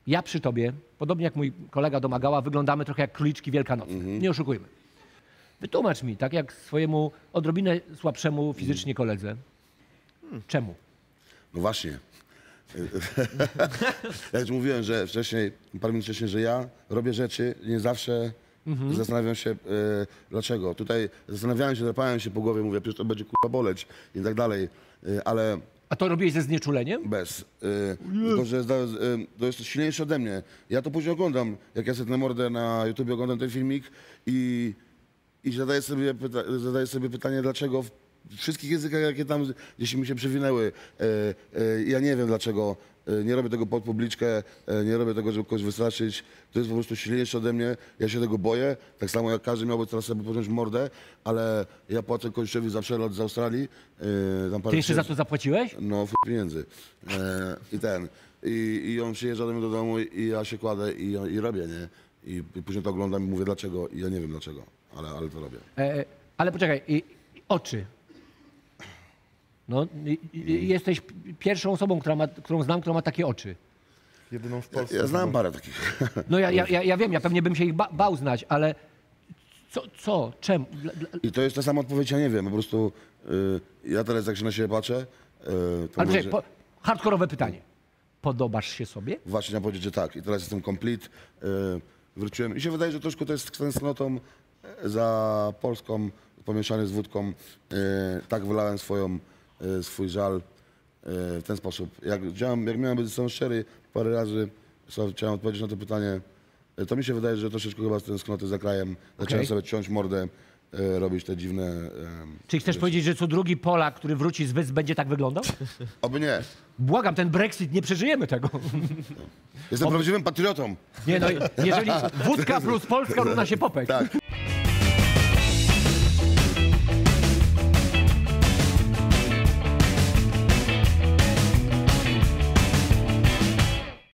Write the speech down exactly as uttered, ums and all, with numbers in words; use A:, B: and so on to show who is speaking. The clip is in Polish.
A: ja przy tobie, podobnie jak mój kolega Domagała, wyglądamy trochę jak króliczki wielkanocne. Mhm. Nie oszukujmy. Wytłumacz mi, tak jak swojemu odrobinę słabszemu fizycznie koledze. Hmm. Czemu?
B: No właśnie. Ja już mówiłem, że wcześniej, parę minut wcześniej, że ja robię rzeczy, nie zawsze mhm. zastanawiam się, e, dlaczego. Tutaj zastanawiałem się, drapałem się po głowie, mówię, przecież to będzie kurwa boleć i tak dalej, e, ale...
A: A to robiłeś ze znieczuleniem?
B: Bez. E, tylko, że zda, e, to jest silniejsze ode mnie. Ja to później oglądam, jak ja sobie na mordę na YouTubie oglądam ten filmik i, i zadaję, sobie pyta, zadaję sobie pytanie, dlaczego w wszystkich językach, jakie tam gdzieś mi się przewinęły, e, e, ja nie wiem dlaczego, e, nie robię tego pod publiczkę, e, nie robię tego, żeby kogoś wystraszyć, to jest po prostu silniejsze ode mnie, ja się tego boję, tak samo jak każdy miałby teraz sobie pociąć mordę, ale ja płacę kościowi za przelot z Australii. E, tam parę
A: Ty jeszcze
B: tysięcy,
A: za to zapłaciłeś?
B: no, f pieniędzy. E, I ten, i, i on przyjeżdża do mnie do domu i ja się kładę i, i robię, nie? I, I później to oglądam i mówię dlaczego i ja nie wiem dlaczego, ale, ale to robię.
A: E, ale poczekaj, i, i oczy. No, i, i, jesteś pierwszą osobą, która ma, którą znam, która ma takie oczy.
C: Jedyną w Polsce.
B: Ja, ja znam parę takich.
A: No ja, ja, ja, ja wiem, ja pewnie bym się ich ba bał znać, ale co, co czemu? Dla, dla...
B: I to jest ta sama odpowiedź, ja nie wiem, po prostu y, ja teraz jak się na siebie patrzę, y, to
A: Ale
B: mówię,
A: poczekaj,
B: że...
A: po, hardkorowe pytanie. Podobasz się sobie?
B: Właśnie chciałem powiedzieć, że tak. I teraz jestem complete. Y, wróciłem i się wydaje, że troszkę to jest tęsknotą za Polską, pomieszany z wódką. Y, tak wylałem swoją, y, swój żal y, w ten sposób. Jak, działam, jak miałem być ze sobą szczery, parę razy so, chciałem odpowiedzieć na to pytanie, y, to mi się wydaje, że troszeczkę chyba z tęsknoty za krajem. Zacząłem
A: Okay.
B: sobie ciąć mordę, y, robić te dziwne... Y,
A: Czyli chcesz
B: rzeczy.
A: powiedzieć, że co drugi Polak, który wróci z wysp, będzie tak wyglądał?
B: Oby nie.
A: Błagam, ten Brexit, nie przeżyjemy tego.
B: Jestem Oby... prawdziwym patriotą.
A: Nie no, jeżeli wódka plus Polska równa się popek.
B: Tak.